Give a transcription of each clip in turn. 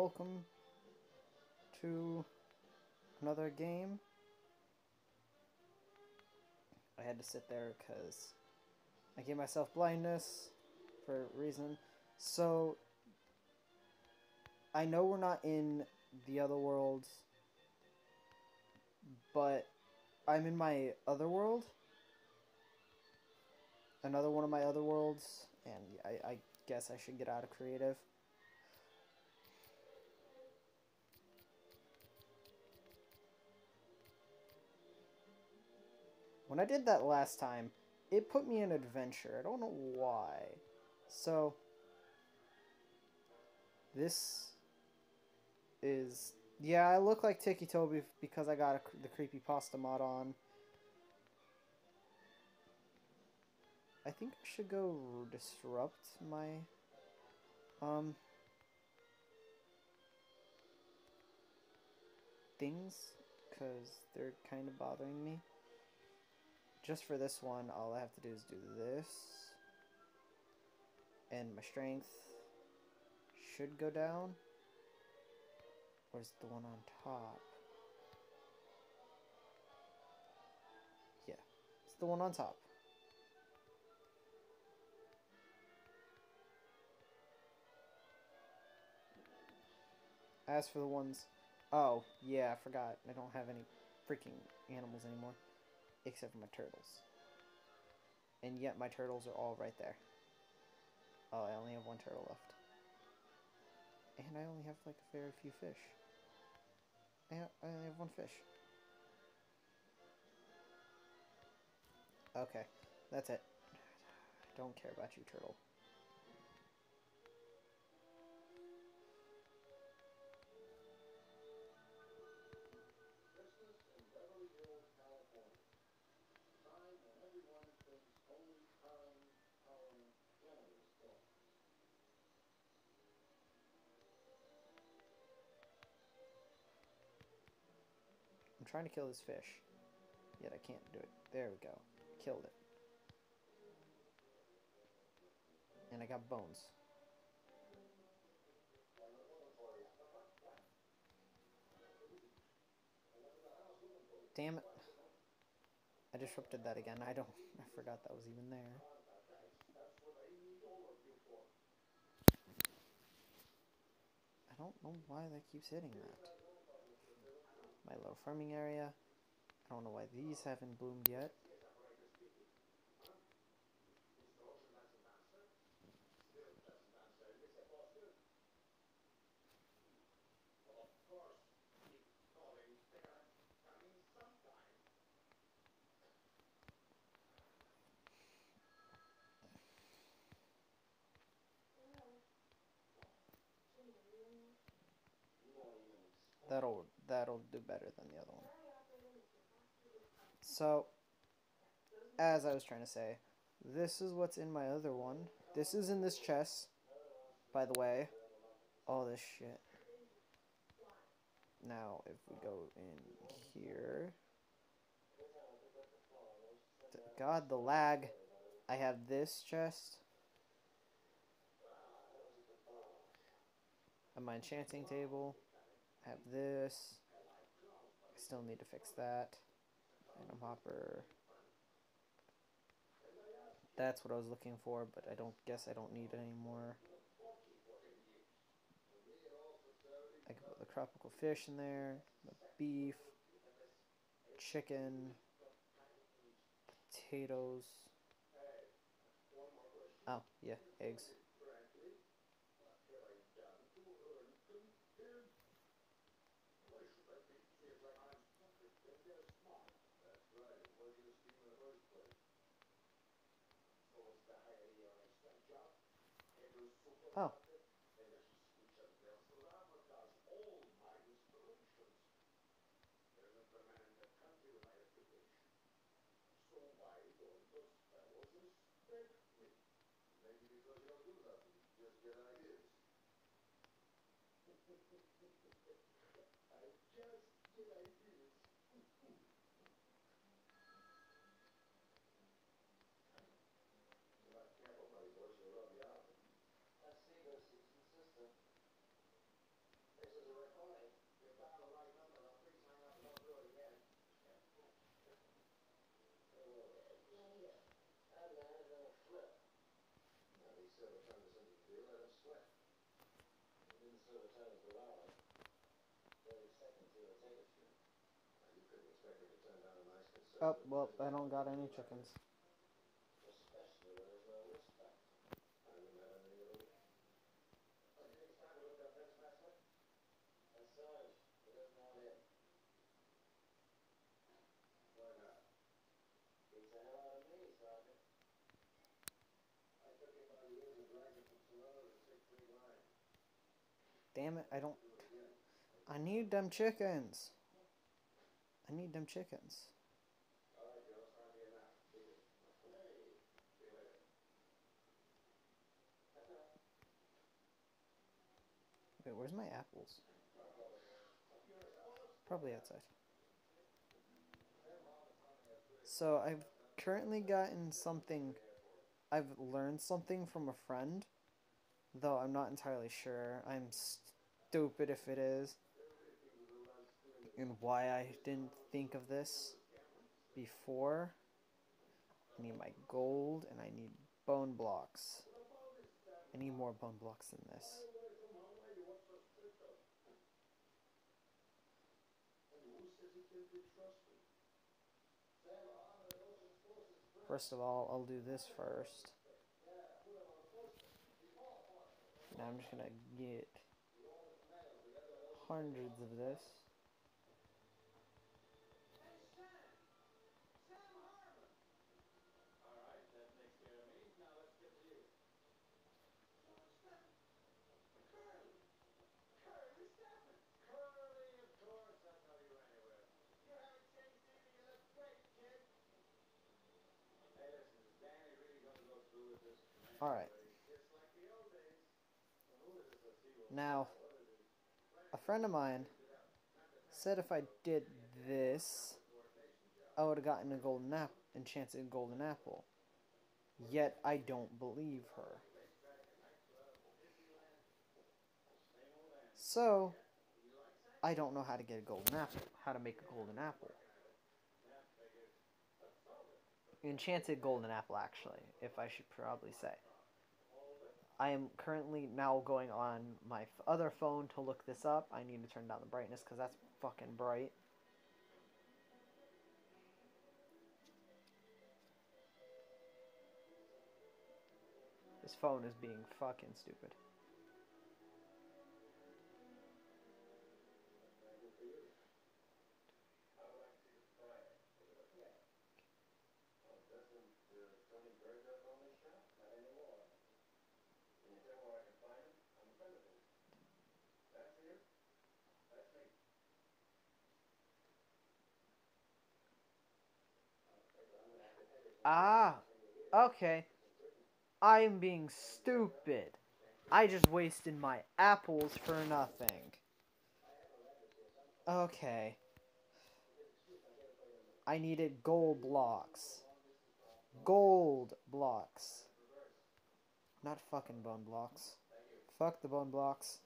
welcome to another game. I had to sit there because I gave myself blindness for a reason. So, I know we're not in the other world, but I'm in my other world. Another one of my other worlds, and I guess I should get out of creative. When I did that last time, it put me in adventure. I don't know why. So, this is... Yeah, I look like Tiki Toby because I got the creepypasta mod on. I think I should go disrupt my... things, because they're kind of bothering me. Just for this one, all I have to do is do this. And my strength should go down. Where's the one on top? Yeah, it's the one on top. As for the ones... Oh, yeah, I forgot. I don't have any freaking animals anymore. Except for my turtles. And yet my turtles are all right there. Oh, I only have one turtle left. And I only have, like, very few fish. I only have one fish. Okay, that's it. I don't care about you, turtle. I'm trying to kill this fish, yet I can't do it. There we go. Killed it. And I got bones. Damn it. I disrupted that again. I forgot that was even there. I don't know why that keeps hitting that. My little farming area. I don't know why these haven't bloomed yet. That'll do better than the other one. So, as I was trying to say, this is what's in my other one. This is in this chest, by the way. All this shit. Now, if we go in here... God, the lag. I have this chest. I have my enchanting table. I have this. I still need to fix that. Item hopper. That's what I was looking for, but I don't need it anymore. I can put the tropical fish in there, the beef, chicken, potatoes. Oh, yeah, eggs. Oh. Oh, well, I don't got any chickens. Damn it, I don't... I need them chickens. I need them chickens. Wait, where's my apples? Probably outside. So I've currently gotten something... I've learned something from a friend, though I'm not entirely sure. I'm stupid if it is. And why I didn't think of this before. I need my gold and I need bone blocks. I need more bone blocks than this. First of all, I'll do this first. Now I'm just gonna get hundreds of this. Alright. Now, a friend of mine said if I did this, I would have gotten a golden apple, enchanted golden apple. Yet I don't believe her. So, I don't know how to get a golden apple. How to make a golden apple. Enchanted golden apple, actually, if I should probably say. I am currently now going on my other phone to look this up. I need to turn down the brightness because that's fucking bright. This phone is being fucking stupid. Ah, okay. I'm being stupid. I just wasted my apples for nothing. Okay. I needed gold blocks. Gold blocks. Not fucking bone blocks. Fuck the bone blocks.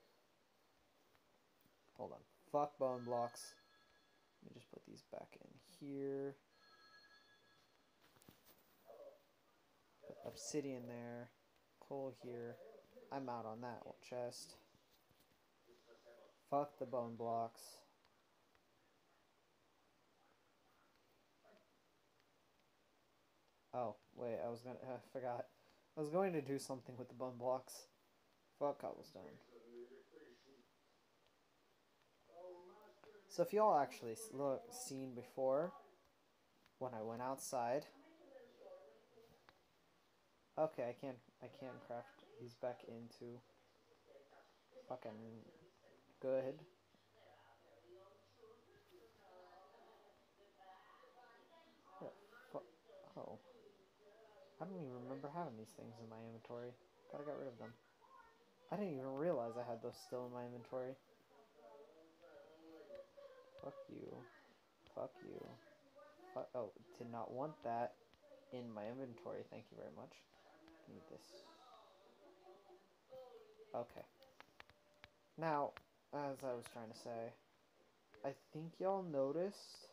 Hold on. Fuck bone blocks. Let me just put these back in here. Put obsidian there. Coal here. I'm out on that chest. Fuck the bone blocks. Oh, wait, I forgot. I was going to do something with the bone blocks. Fuck cobblestone. So if y'all actually seen before, when I went outside. Okay, I can craft these back into fucking good. Oh. I don't even remember having these things in my inventory. Thought I got rid of them. I didn't even realize I had those still in my inventory. Fuck you. Fuck you. Oh, did not want that in my inventory. Thank you very much. Need this. Okay. Now, as I was trying to say, I think y'all noticed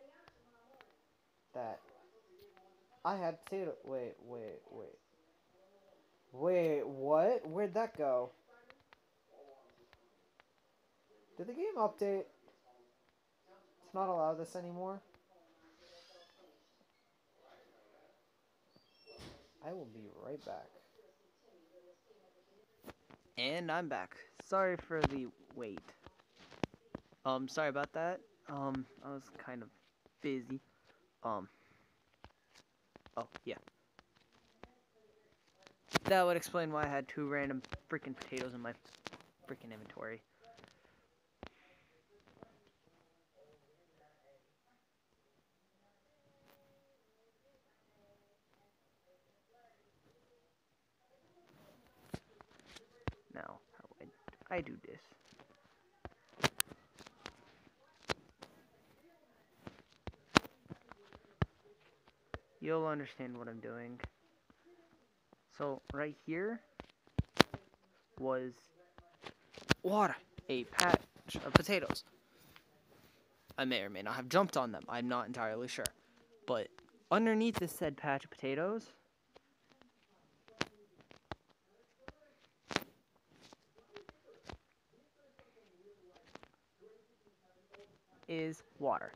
that I had potato... Wait. Wait, what? Where'd that go? Did the game update to not allow this anymore? I will be right back. And I'm back. Sorry for the wait. Sorry about that. I was kind of busy. Oh, yeah. That would explain why I had 2 random freaking potatoes in my freaking inventory. Now, how I do this. You'll understand what I'm doing. So, right here was water, a patch of potatoes. I may or may not have jumped on them. I'm not entirely sure. But underneath this said patch of potatoes is water.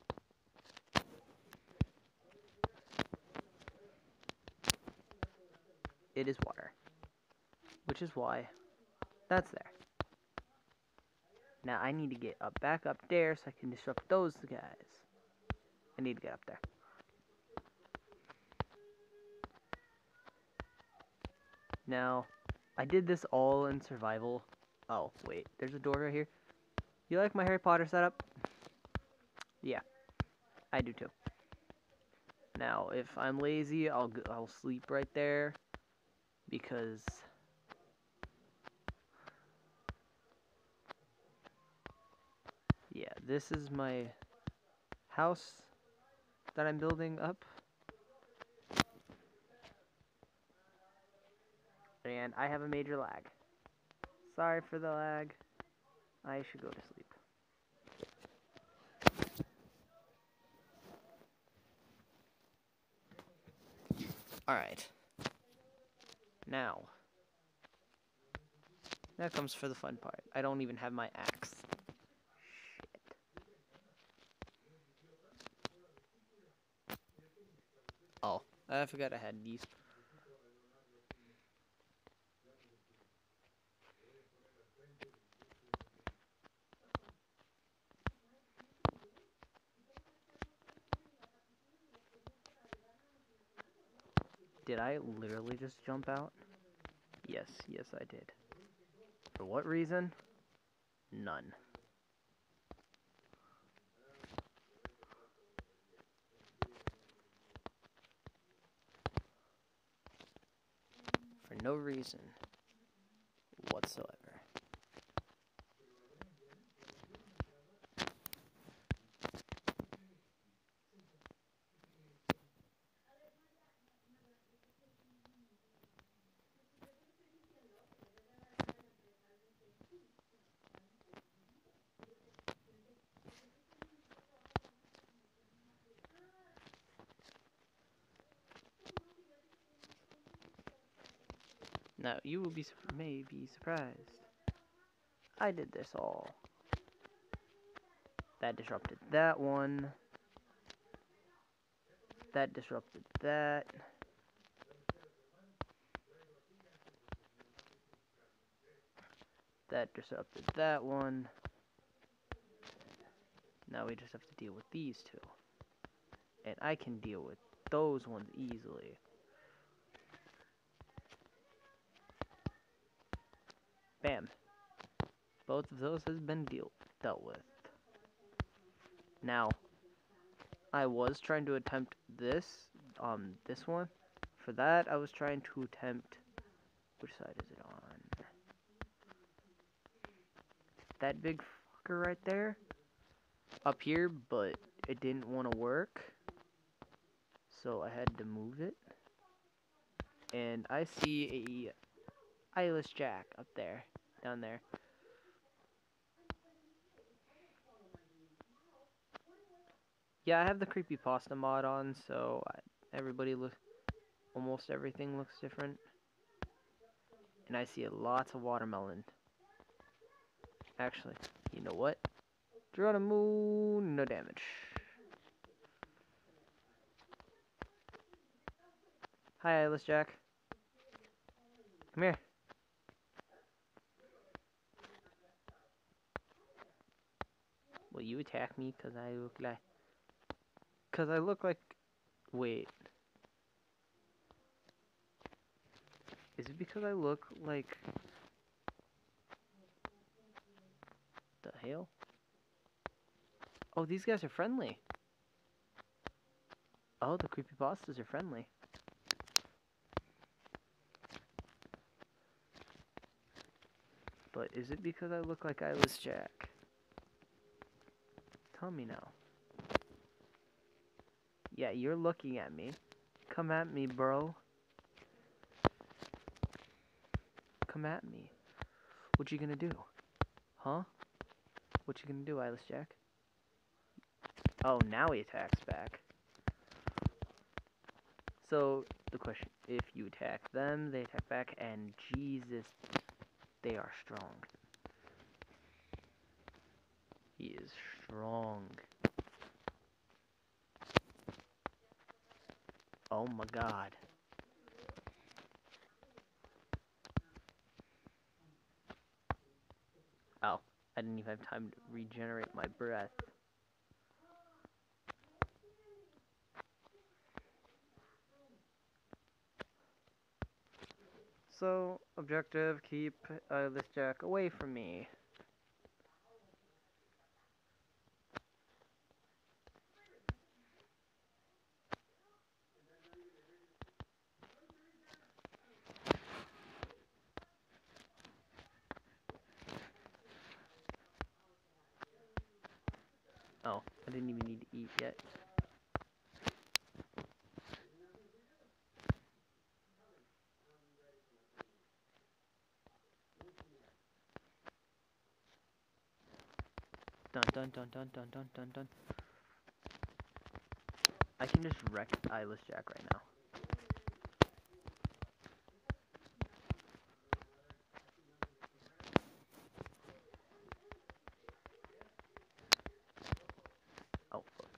It is water. Which is why that's there. Now I need to get back up there so I can disrupt those guys. I need to get up there. Now, I did this all in survival. Oh, wait, there's a door right here. You like my Harry Potter setup? Yeah, I do too. Now, if I'm lazy, I'll sleep right there because yeah, this is my house that I'm building up. And I have a major lag. Sorry for the lag. I should go to sleep. Alright. Now comes for the fun part. I don't even have my axe. Shit. Oh, I forgot I had these. Did I literally just jump out? Yes, I did. For what reason? None. For no reason whatsoever. Now, you will may be surprised. I did this all. That disrupted that one. That disrupted that. That disrupted that one. Now we just have to deal with these 2. And I can deal with those ones easily. Bam. Both of those has been dealt with. Now, I was trying to attempt this one. For that, I was trying to attempt, which side is it on? That big fucker right there. Up here, but it didn't want to work. So I had to move it. And I see a eyeless Jack up there, down there. Yeah, I have the creepypasta mod on, so almost everything looks different. And I see lots of watermelon. Actually, You know what? Geronimo, no damage. Hi, Eyeless Jack. Come here. Will you attack me? Cause I look like... Wait. Is it because I look like... The hell? Oh, these guys are friendly. Oh, the creepypastas are friendly. But is it because I look like Eyeless Jack? Tell me now. Yeah, you're looking at me. Come at me, bro. Come at me. What you gonna do? Huh? What you gonna do, Eyeless Jack? Oh, now he attacks back. So, the question, if you attack them, they attack back, and Jesus, they are strong. He is strong. Oh my god. Oh, I didn't even have time to regenerate my breath. So, objective, keep this Jack away from me. Oh, I didn't even need to eat yet. Dun dun dun dun dun dun dun dun. I can just wreck Eyeless Jack right now. Oh, fuck.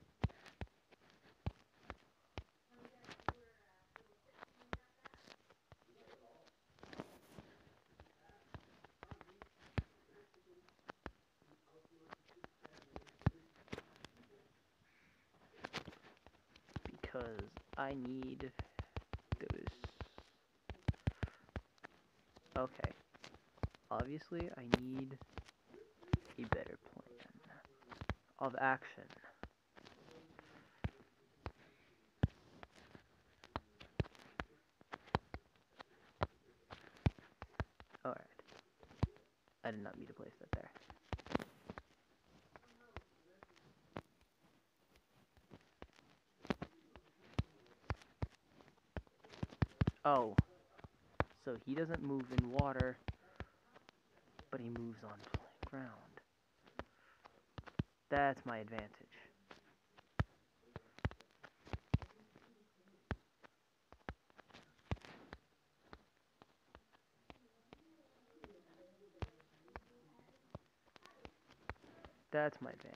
Because I need those. Okay. Obviously, I need a better plan of action. Alright. I did not mean to place that there. Oh. So he doesn't move in water, but he moves on ground. That's my advantage. That's my advantage.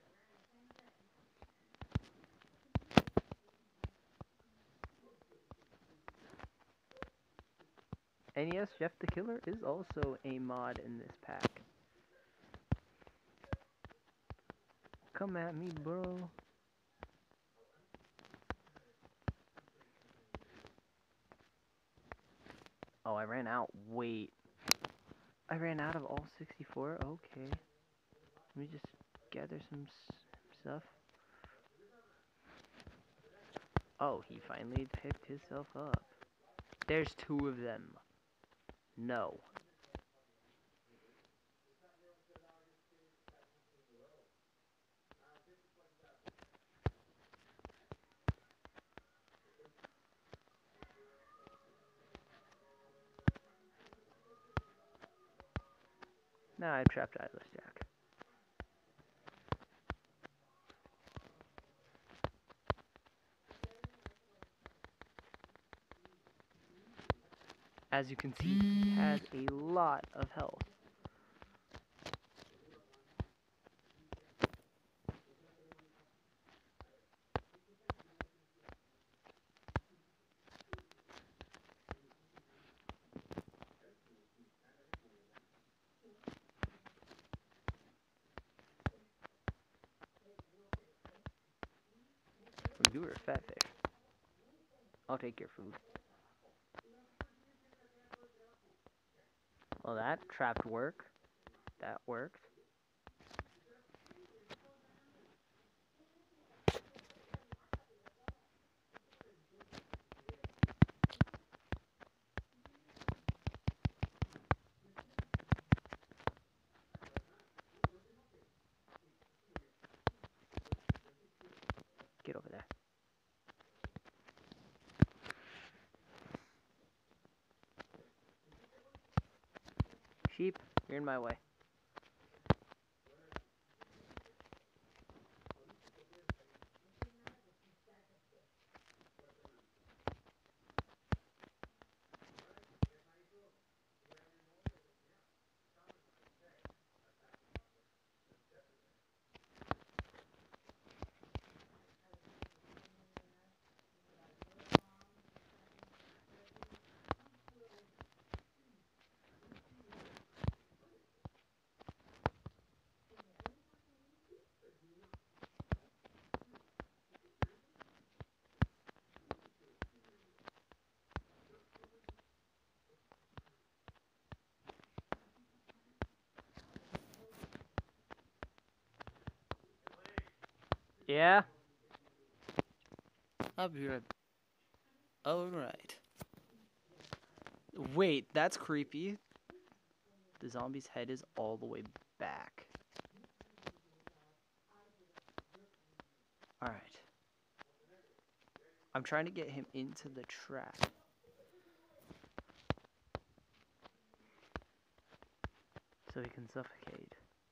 And yes, Jeff the Killer is also a mod in this pack. Come at me, bro. Oh, I ran out. Wait. I ran out of all 64? Okay. Let me just gather some stuff. Oh, he finally picked himself up. There's 2 of them. No. Nah, I trapped Eyeless Jack. As you can see, he has a lot of health. you were a fat fish. I'll take your food. Well, that trapped work. That worked. Get over there. Sheep, you're in my way. Yeah? I'll be right. Alright. Wait, that's creepy. The zombie's head is all the way back. Alright. I'm trying to get him into the trap. So he can suffocate.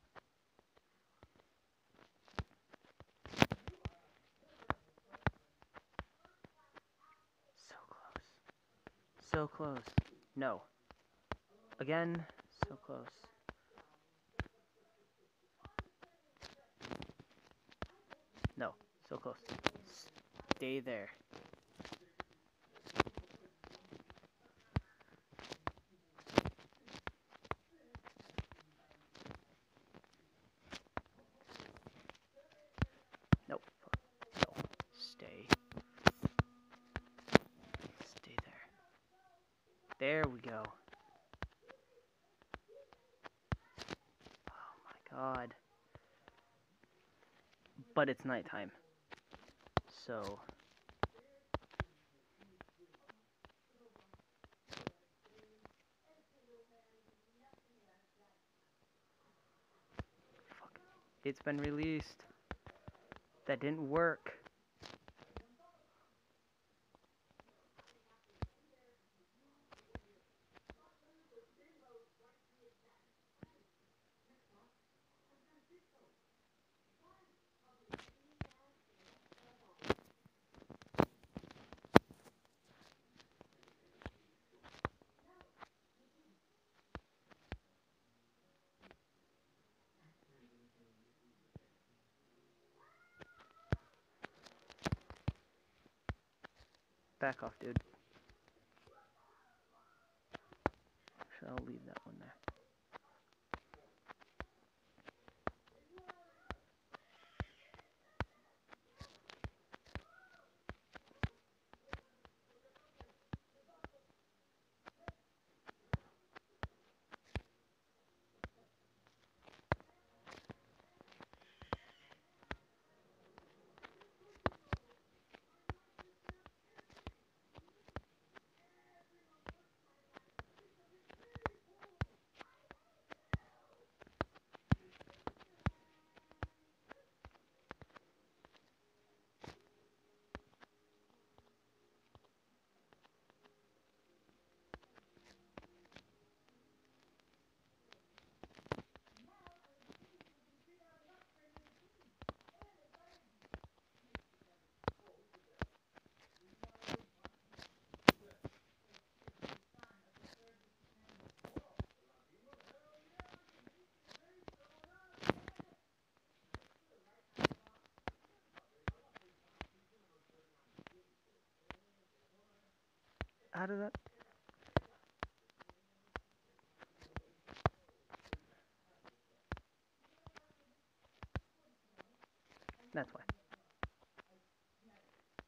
So close. So close. No. Again, so close. No, so close. Stay there. Nope. No. Stay. Stay there. There we go. Oh my god. But it's nighttime. So. Fuck. It's been released. That didn't work. Back off, dude. Actually, I'll leave that one there. How did that? That's why.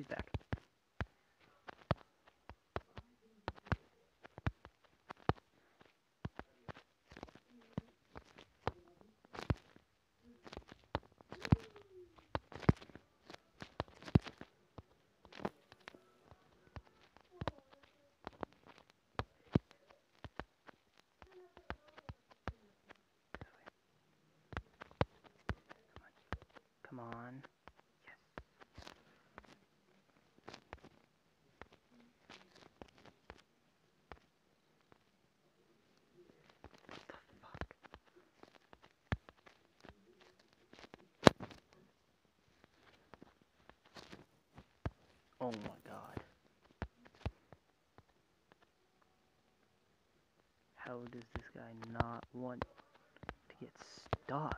He's back. Come on. Yes. What the fuck? Oh my god. How does this guy not want to get stuck?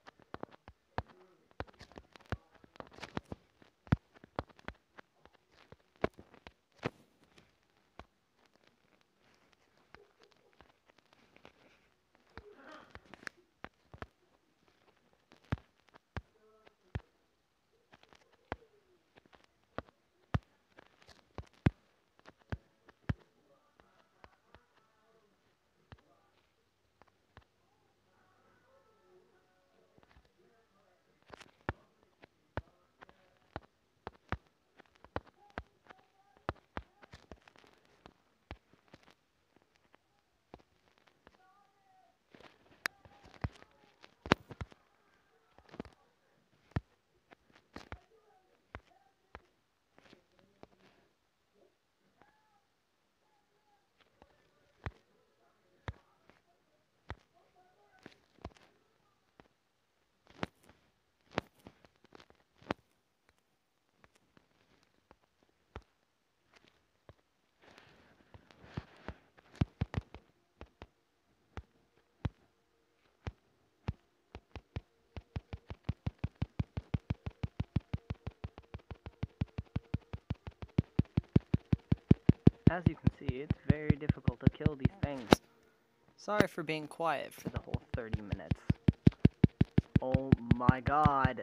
As you can see, it's very difficult to kill these things Sorry for being quiet for the whole 30 minutes. Oh my god.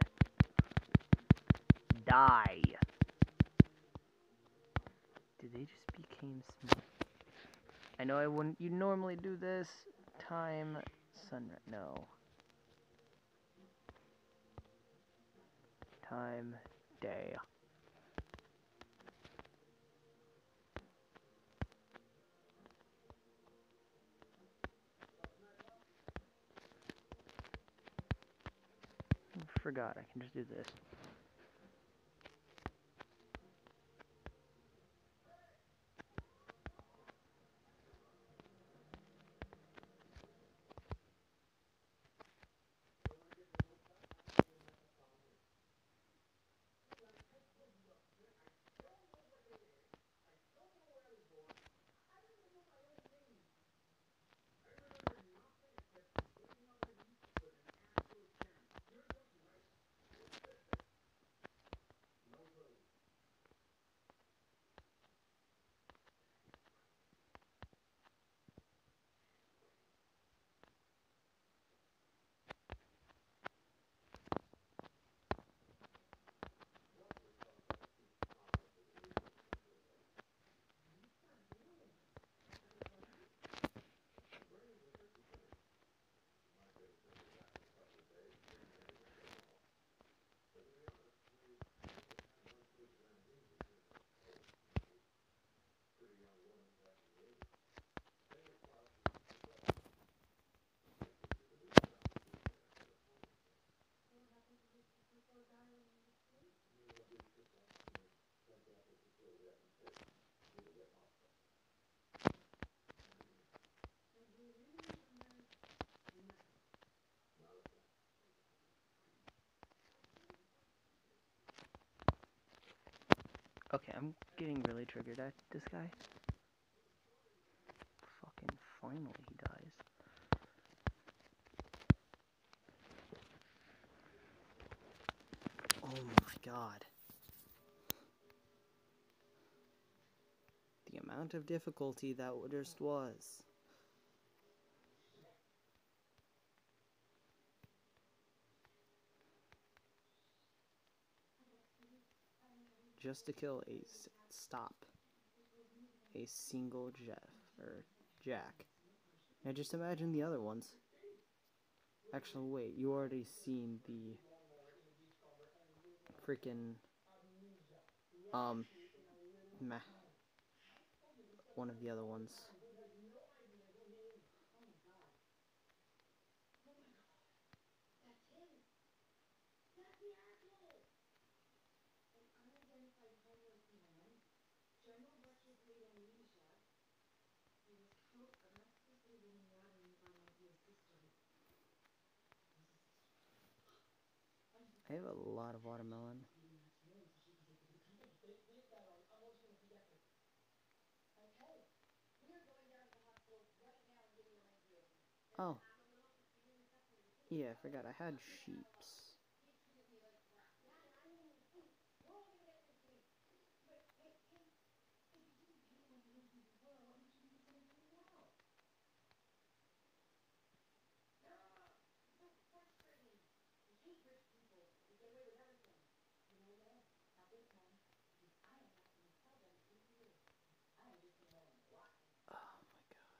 Die. Did they just become small? I know I wouldn't, you normally do this. Time, sunrise, no. Time, day. Forgot, I can just do this. Okay, I'm getting really triggered at this guy. Fucking finally he dies. Oh my god. The amount of difficulty that just was. just to kill a single Jack. Now just imagine the other ones. Actually, wait, you already seen the freaking meh, one of the other ones. I have a lot of watermelon. Oh. Yeah, I forgot I had sheeps. Oh my god.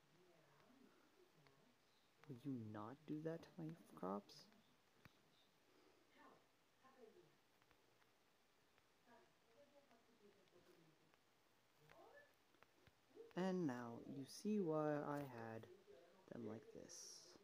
Will you not do that to my crops? And now you see why I had them like this.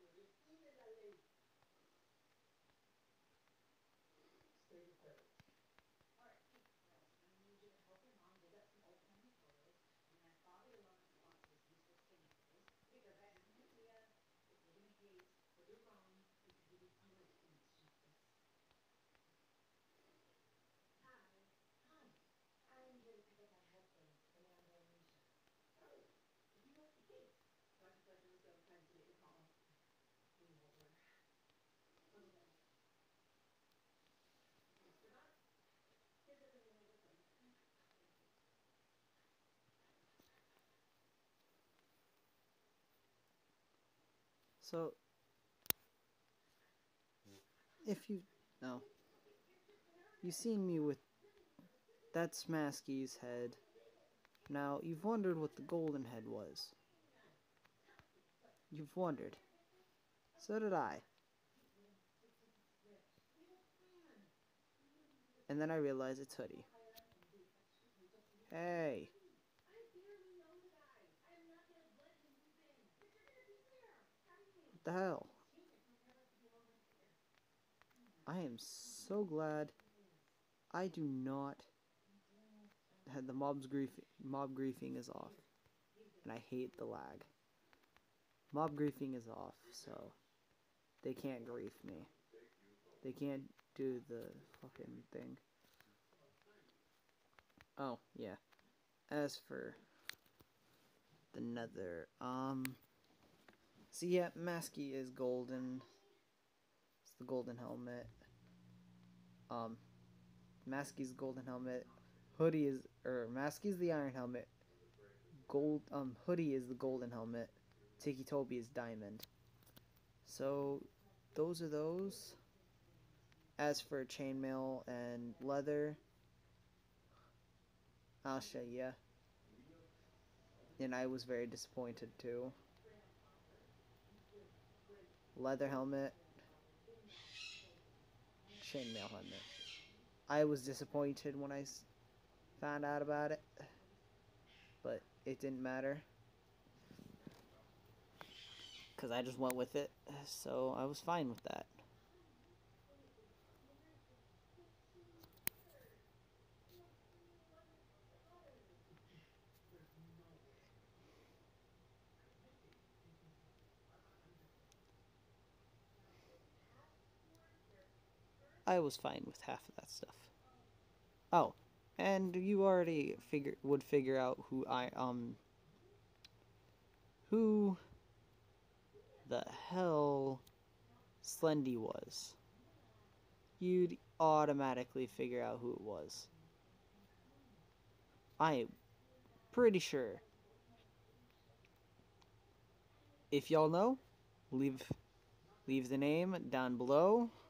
So, if you no, you've seen me with that's Masky's head. Now you've wondered what the golden head was. You've wondered. So did I. And then I realized it's Hoodie. Hey. What the hell? I am so glad I do not have the mob griefing is off. And I hate the lag. Mob griefing is off, so they can't grief me. They can't do the fucking thing. Oh, yeah. As for the nether, so yeah, Masky is golden. It's the golden helmet. Masky's golden helmet. Masky's the iron helmet. Hoodie is the golden helmet. Tikitobi is diamond. So, those are those. As for chainmail and leather, I'll show ya. And I was very disappointed too. Leather helmet, chainmail helmet. I was disappointed when I found out about it, but it didn't matter. Because I just went with it, so I was fine with that. I was fine with half of that stuff. Oh, and you already would figure out who who the hell Slendy was. You'd automatically figure out who it was. I'm pretty sure. If y'all know, leave the name down below.